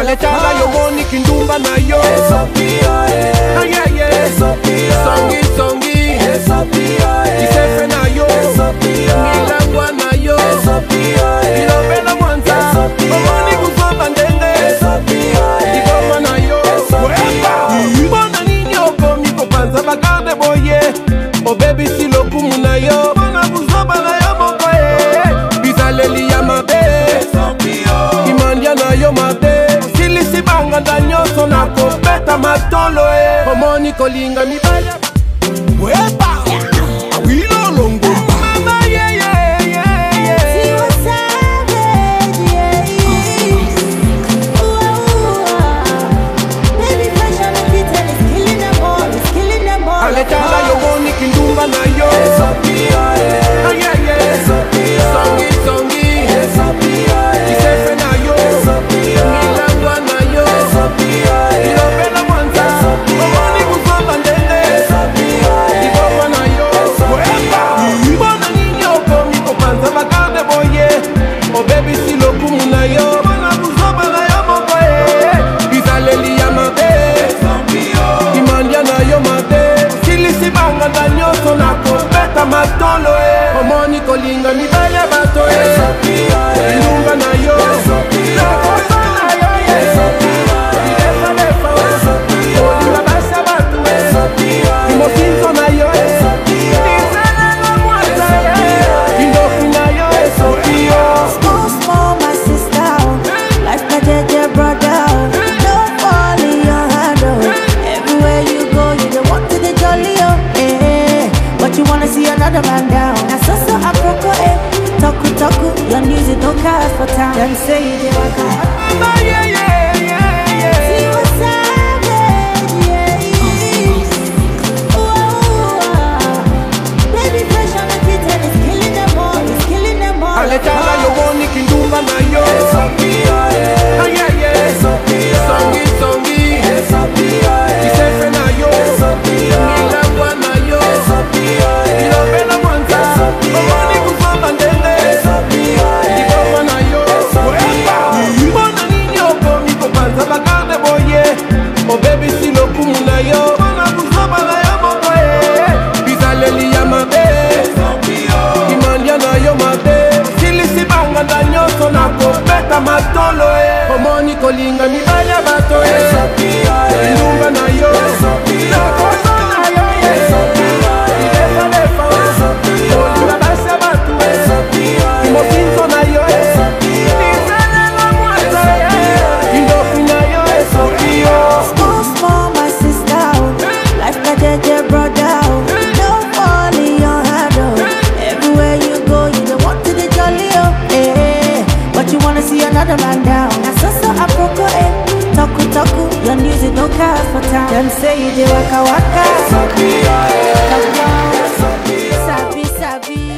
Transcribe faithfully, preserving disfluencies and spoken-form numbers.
Aletala yo moni kindumba na yo. Ah yeah yeah. Songi songi. Isefe na yo. Milangwa na yo. Ilobela mwanza. Omoni kuzoba ndenge. Igoma na yo. Mbona nini oko miko panza bagarde boye. Oh baby silo kumu na yo. Mbona kuzoba na yo mokoye. Bizaleli ya mabe. Imandia na yo mabe. Silisi banga da nyoso na kopeta matolo eh. Omoni kolinga mibaya. Wepa. Awilo longo. Mama yeah yeah yeah yeah. See what's savage, yeah. Ooh, baby fresh on the beat and it's killing them all, it's killing them all. Aletala yo moni kindumba na yo. Ah yeah yeah. Songi songi. Isefe na yo. Milangwa na yo. Ilobela mwanza. Omoni kuzoba ndenge. Igoma na yo. Mbona nini oko miko panza bagarde boye. Oh baby silo kumu na yo. Mbona kuzoba na yo mokoye. Bizaleli ya mabe. Imandia na yo mabe. Silisi banga da nyoso na kopeta matolo eh. Omoni kolinga mibaya bato eh. Ilunga na yo. Nakosa na yo eh. Ilefa lefa eh. Olinga basa batu eh. Imokinzo na yo eh. Nizana na mwata eh. Indofi na yo eh. Sopio. Small, small, my sister. Life na jeje brother. Don't fall in your hand. Everywhere you go, you don't want to the jolly oh. Eh, but you wanna see another man down. Now so so aproko eh. Toku toku, your music don't cast for time. Them say you dey waka. Ah yeah yeah yeah yeah. See what's savage, yeah. Ooh, baby fresh on the beat and it's killing them all, it's killing them all. Aletala yo moni kindumba na yo. Ah yeah yeah. Songi songi. Isefe na yo. Milangwa na yo. Ilobela mwanza. Omoni kuzoba ndenge. Igoma na yo. Mbona nini oko miko panza bagarde boye. Oh baby silo kumu na yo. Mbona kuzoba na yo mokoye. Bizaleli ya mabe. Imandia na yo mabe. Silisi banga da nyoso na kopeta matolo eh. Omoni kolinga mibaya bato eh. Ilunga na yo. Nakosa na yo eh. Ilefa lefa eh. Olinga basa batu eh. Imokinzo na yo eh. Nizana na mwata eh. Indofi na yo eh. Sopio. Small, small, my sister. Life na jeje brother. Don't fall in your hand. Everywhere you go, you don't want to the jolly oh. Eh, but you wanna see another man down. Now so so aproko eh. Toku toku, your music don't cast for time. Them say you dey waka waka. Sabi sabi.